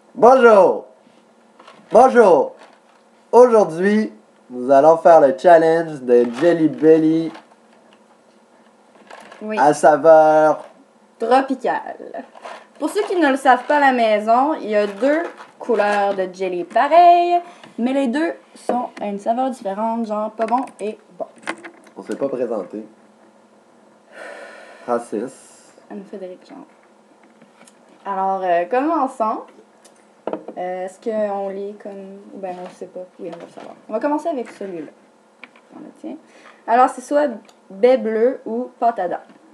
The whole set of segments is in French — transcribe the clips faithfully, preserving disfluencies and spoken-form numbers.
Bonjour! Bonjour! Aujourd'hui, nous allons faire le challenge de Jelly Belly Oui. à saveur Tropicale. Pour ceux qui ne le savent pas à la maison, il y a deux couleurs de jelly pareilles, mais les deux sont à une saveur différente, genre pas bon et bon. On s'est pas présenté. Francis. Anne-Frédéric Jean. Alors, euh, commençons. Euh, Est-ce qu'on lit comme... Ben, on ne sait pas. Oui, on va le savoir. On va commencer avec celui-là. On le tient. Alors, c'est soit baie bleue ou pâte à dents.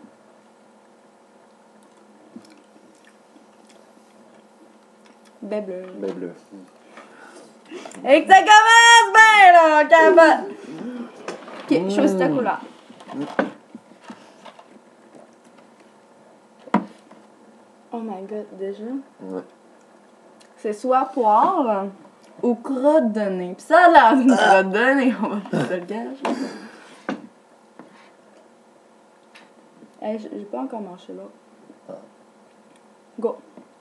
Baie bleue. Ben bleu. Et que ça commence bien, là, capote! Ok, choisis ta couleur. Oh my god, déjà. Ouais. C'est soit poire ou crotte de nez. Pis ça a l'air d'une crotte de nez, on va faire le gage. Hey, j'ai pas encore mangé là. Go.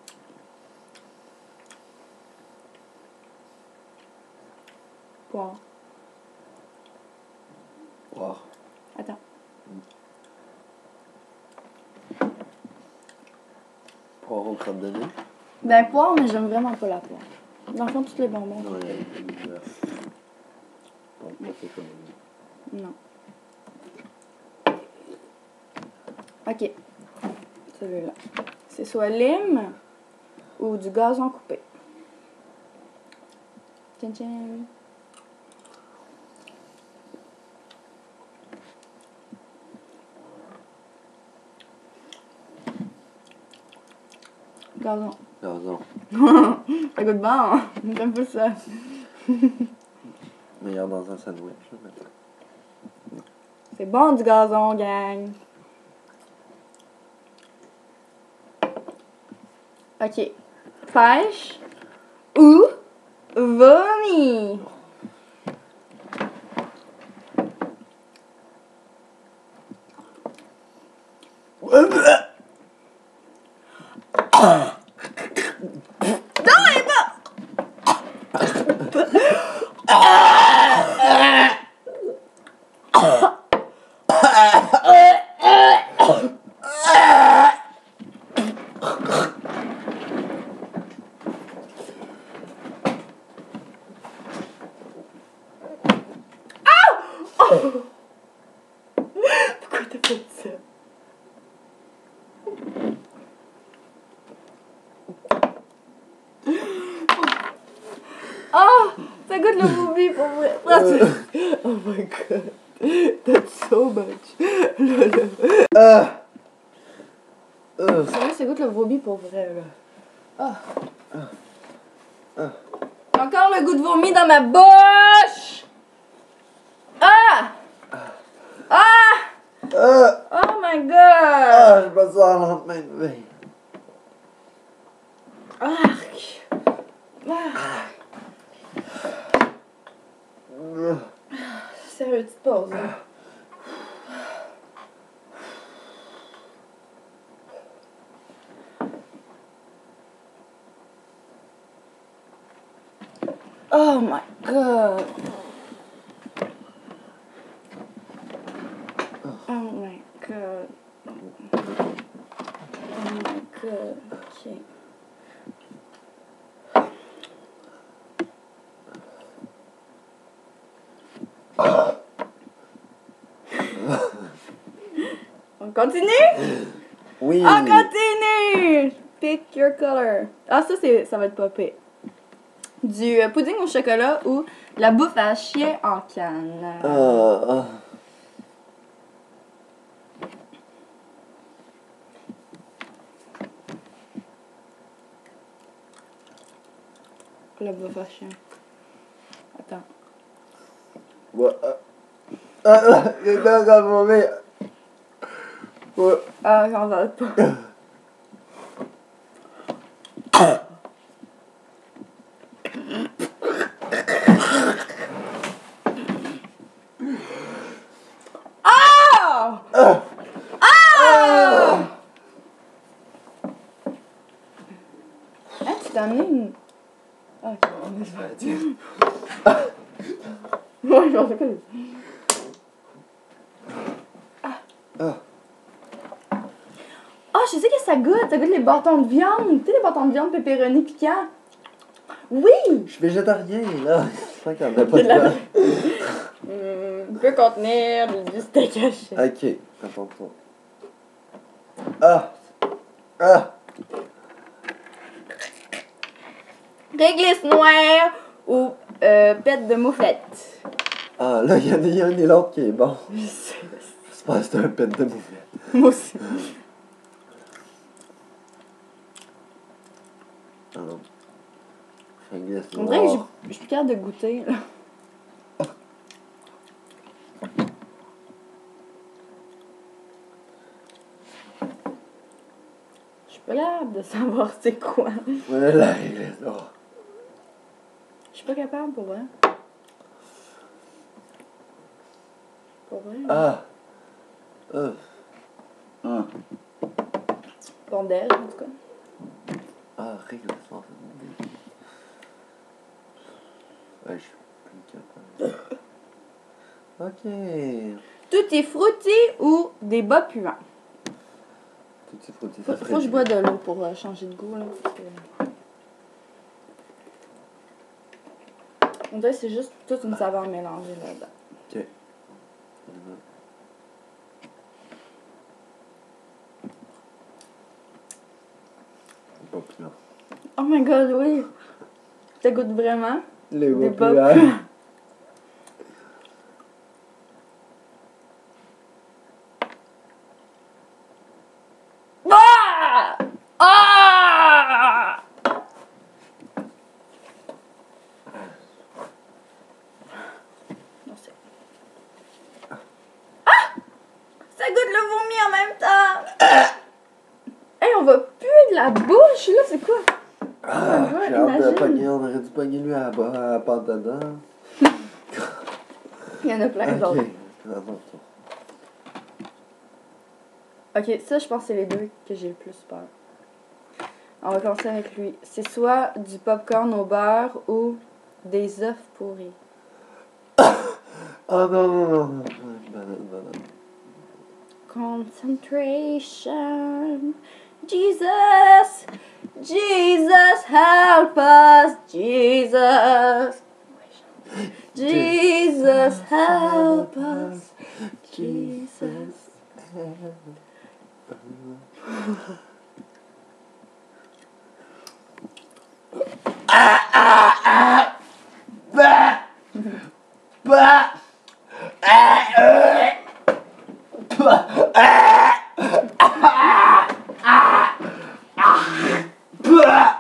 Poire. Wow. Attends. Poire aux crottes de nez. Ben, poire, mais j'aime vraiment pas la poire. Dans le fond, tous les bonbons. Non, il y a une euh, bon, ça, c'est comme... Non. Ok. Celui-là. C'est soit lime ou du gazon coupé. Tchin tchin. Gazon. Gazon. Ça goûte bon, hein? J'aime pas ça. Meilleur dans un sandwich. Mais... C'est bon du gazon, gang. Ok. Pêche ou vomi. Non, il est pas. Pourquoi t'as fait ça? Oh! Ça goûte le vomi pour vrai. Oh my god. That's so much. Là, là. Euh. Euh. C'est vrai, ça goûte le vomi pour vrai, là. Oh. Encore le goût de vomi dans ma bouche! Ah! Ah! Euh. Oh my god! Ah, je me sens en lendemain de veille. Arc! Ah. Euh. Sérieux, petite pause, là. Oh my god! Oh my god! Oh my god! Ok. On continue? Oui. On continue! Pick your color. Ah, ça, c'est, ça va être popé. Du euh, pudding au chocolat ou la bouffe à chien en canne. Euh. La bouffe à chien. Attends. Ouais. Ah, ah, quelqu'un a vomi. Ouais. Ah, j'en veux pas. Ah! Ah. Ah! Hein, tu t'as amené une Ok, on est parti. Ouais, je pensais pas. Ah. Ah. Ah, je sais que ça goûte. Ça goûte les bâtons de viande. Tu sais, les bâtons de viande pepperoni piquants. Oui! Je suis végétarien, là. Je sens qu'il n'y en a pas De de la- viande. Hum, peut contenir du steak haché. Ok, attends-toi. Ah! Ah! Réglisse noire ou euh, pète de mouflette. Ah, là, il y en a, il y en a un et l'autre qui est bon. Je sais. J'espère que c'est un pet de mouflette. Moi aussi. Ah non. Réglisse On dirait que noire. je je suis plus capable de goûter, là. Je suis pas capable de savoir c'est quoi. Ouais, la réglisse noire. Je suis pas capable, pour vrai. Pour vrai. Ah! Ah! Ah! Bondel, en tout cas. Ah, réglisse noire, c'est mon délire. Ouais, je suis plus capable. Ok. Tout est fruité ou des bas puants. Tout est frotté, Faut, ça faut serait que je bois de l'eau pour euh, changer de goût, là. Parce que... On dirait que c'est juste toute une saveur mélangée là-dedans. Ok. Pas pire. Oh my god, oui! Ça goûte vraiment. Les Des bas bas puants. puants. Ah! Ah! Non, c'est... Ah! Ça goûte le vomi en même temps! Hey, on va puer de la bouche, là, c'est quoi? Ah, Ouais, j'ai hâte de imagine. pogner, on aurait dû pogner lui à la, bas- à la pâte dedans. Il y en a plein Ok. d'autres. Ah, non, toi. Ok, ça, je pense que c'est les deux que j'ai le plus peur. On va commencer avec lui. C'est soit du popcorn au beurre ou des œufs pourris. Ah non, non, non, non. Banane, banane. Concentration. Jesus! Jesus, help us! Jesus! Jesus, help us! Jesus. Bah! Bah! Ah, euh. Bah! Ah! Ah! Ah! Ah! Bah!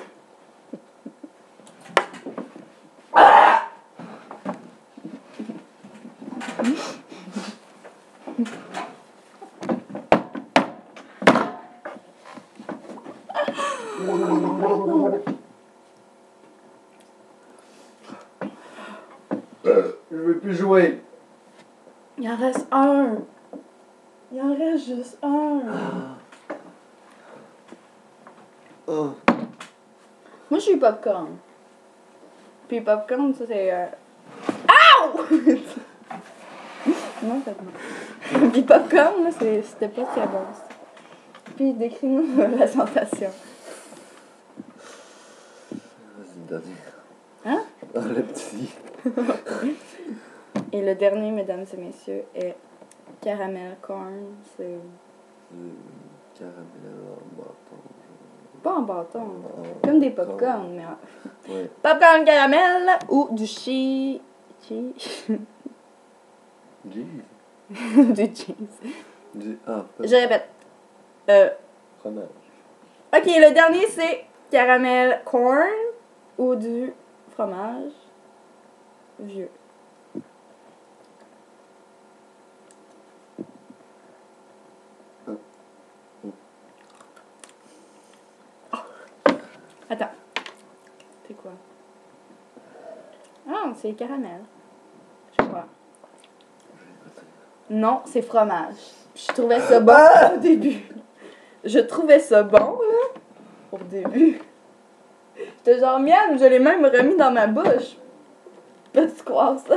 Ah! Je veux plus jouer. Il en reste un. Il en reste juste un. Oh. Moi, je suis popcorn. Puis popcorn, ça, c'est... Euh... Ow! Non, c'est bon. Puis popcorn, là, c'est- c'était pas très bon. ça. Puis décris-nous la sensation. Vas-y, le dernier. Hein? Ah, le petit. Et le dernier, mesdames et messieurs, est caramel corn. C'est Euh, caramel en bâton. pas en bâton. En- Comme des popcorn, mais... en- Ouais. Popcorn caramel ou du chi... chi... Du. du cheese. Du. Ah, pas Je répète. Euh... fromage. Ok, le dernier, c'est caramel corn ou du fromage vieux. Attends. C'est quoi? Ah, c'est caramel. Je crois. Non, c'est fromage. Je trouvais ça bon Ah! au début. Je trouvais ça bon, là, au début. J'étais genre, miam, je l'ai même remis dans ma bouche. Peux-tu croire ça?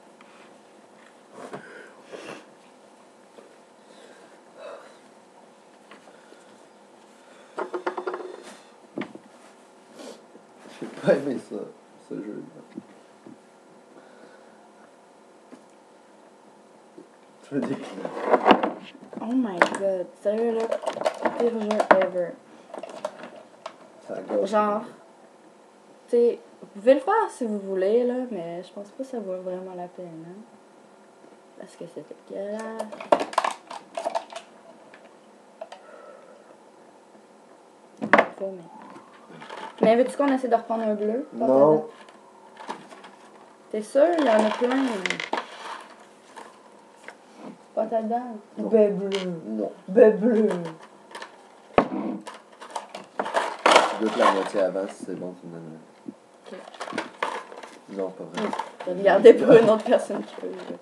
J'ai pas aimé ça, ce jeu-là. Je veux décliner. Oh my god, sérieux là, pire jeu ever. Ça gâche. Genre, tu sais, vous pouvez le faire si vous voulez là, mais je pense pas que ça vaut vraiment la peine, hein. Parce que c'était dégueulasse. Faut, mais... mais veux-tu qu'on essaie de reprendre un bleu? Non. T'es sûr? Il y en a plein. Pas ta dent. Non. Ben bleu. Non. Ben bleu. Tu goûtes la moitié avant, si c'est bon, tu me donnes. Ok. Non, pas vrai. Je vais regarder pour une autre personne qui peut jouer.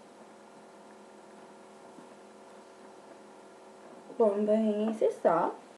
Bon, ben, c'est ça.